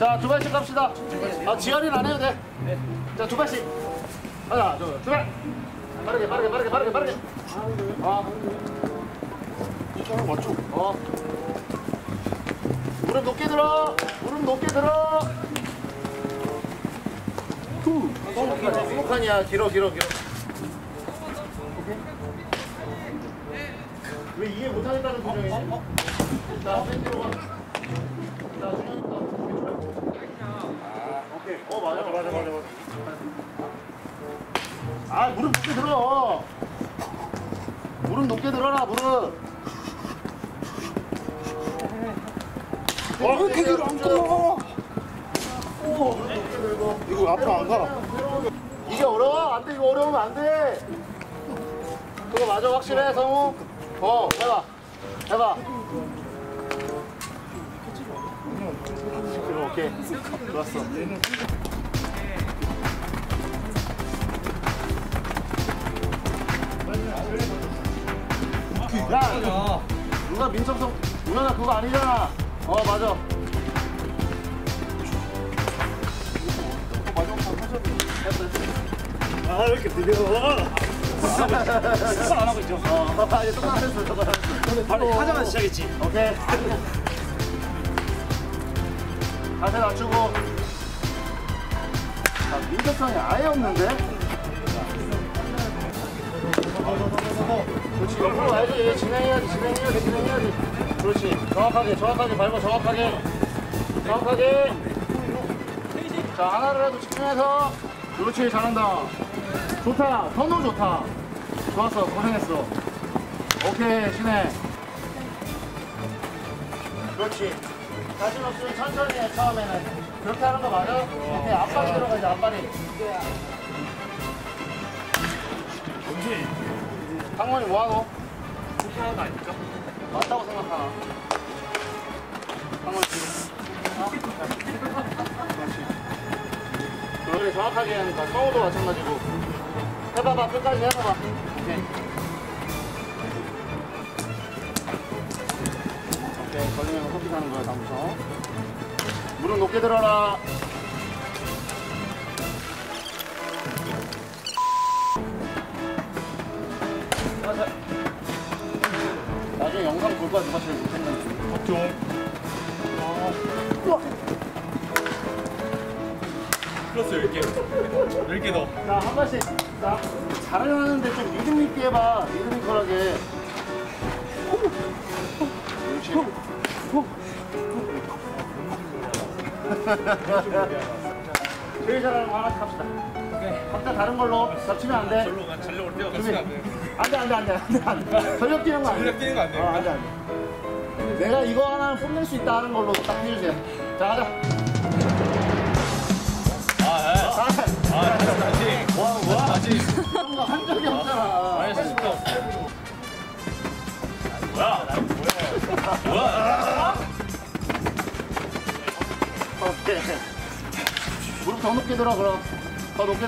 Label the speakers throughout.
Speaker 1: 자, 두 발씩 갑시다. 아, 지연이는 안 해도 돼. 자, 두 발씩. 하나, 둘, 셋. 빠르게.
Speaker 2: 맞죠?
Speaker 1: 무릎 높게 들어. 행복하냐? 길어. 왜 이해 못하겠다는 표정이지? 자, 밴드로 가. 자, 준영이부터. 오케이. 맞아. 아, 무릎 높게 들어. 무릎 높게 들어라, 무릎.
Speaker 2: 왜 이렇게 길어 안 끊어? 이거 앞으로 안 가라.
Speaker 1: 이게 어려워? 안 돼, 이거 어려우면 안 돼. 그거 맞아, 확실해, 성우? 해봐. 오케이. 좋았어. 야, 누가 민첩성, 우연아 그거 아니잖아. 맞아.
Speaker 2: 아, 왜 이렇게 들려?
Speaker 3: 똑바로 안 하고 있죠.
Speaker 1: 이제 똑같았어.
Speaker 3: 근데 바로 하자마자 시작했지.
Speaker 1: 오케이. 자세 낮추고. 민첩성이 아예 없는데? 그렇지, 옆으로 가야지. 진행해야지. 그렇지. 정확하게 밟아, 정확하게. 자, 하나라도 집중해서. 그렇지, 잘한다. 좋다, 선우 좋다. 좋았어, 고생했어. 오케이, 신해. 그렇지. 자신 없으면 천천히 해, 처음에는. 그렇게 하는 거 맞아? 오케이, 앞발이 들어가야지, 앞발이. 상원이 뭐하노?
Speaker 3: 그렇게 하는 거 아닙니까?
Speaker 1: 맞다고 생각하나? 상원이 지금. 그렇지. 정확하게 하니까 성우도 마찬가지고. 해봐봐, 끝까지 해봐봐. 오케이, 걸리면 커피 사는 거야, 다음부터. 무릎 높게 들어라. 나중에 영상 볼 거야, 누가 제일 못했는지.
Speaker 3: 걱정. 플러스 10개. 10개 더.
Speaker 1: 자, 한 발씩. 자, 잘하는데 좀 리듬 있게 해봐. 리듬이컬하게. 그렇지. 제일 잘하는 거 하나씩 합시다. 각자 다른 걸로 겹치면 안 돼.
Speaker 3: 전력을 뛰어 겹치면 안 돼.
Speaker 1: 안 돼. 전력 뛰는 거 안 돼.
Speaker 3: 전력 뛰는 거 안 돼.
Speaker 1: 안 돼. 내가 이거 하나는 뽐낼 수 있다 하는 걸로 딱 해주세요. 자, 가자.
Speaker 3: 다시.
Speaker 1: 이런 거 한 적이 없잖아.
Speaker 3: 마이너스 10점. 뭐야?
Speaker 1: 오케이. 무릎 더 높게 들어, 그럼. 더 높게.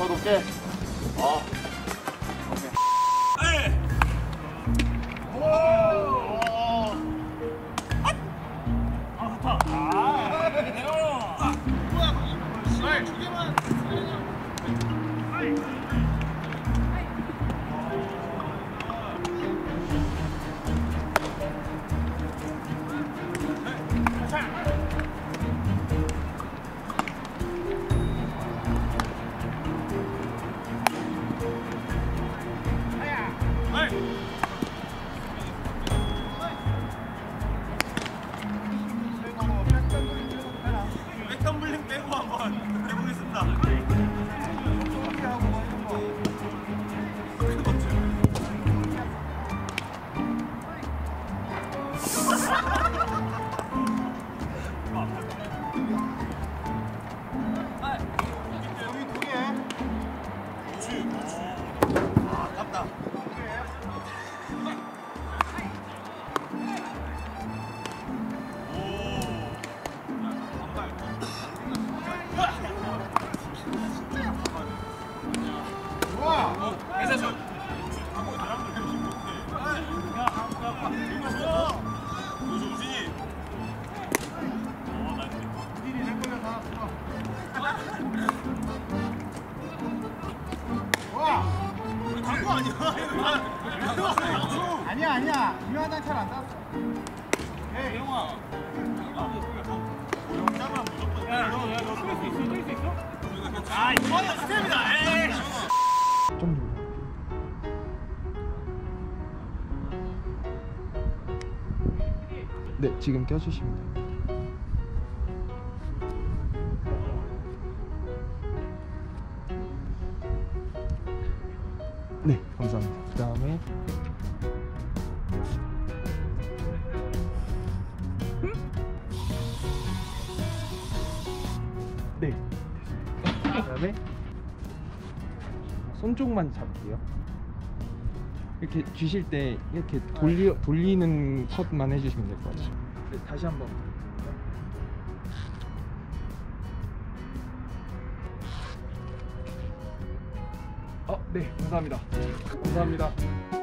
Speaker 3: 백텀블링 빼고 한번 해보겠습니다.
Speaker 2: 아니야. 유명한 잘안 땄어.
Speaker 3: 영화. 영장만 무조건. 야, 너 쏠 수 있어? 쏠 수 있어? 아, 이거는 스텝이다. 에이.
Speaker 4: 좀 더. 네, 지금 껴주시면 돼요. 네, 감사합니다. 그 다음에 네, 됐습니다. 그 다음에 손 쪽만 잡을게요. 이렇게 쥐실 때 이렇게 돌리는 컷만 해주시면 될 것 같아요. 네, 다시 한번. 네, 감사합니다. 감사합니다.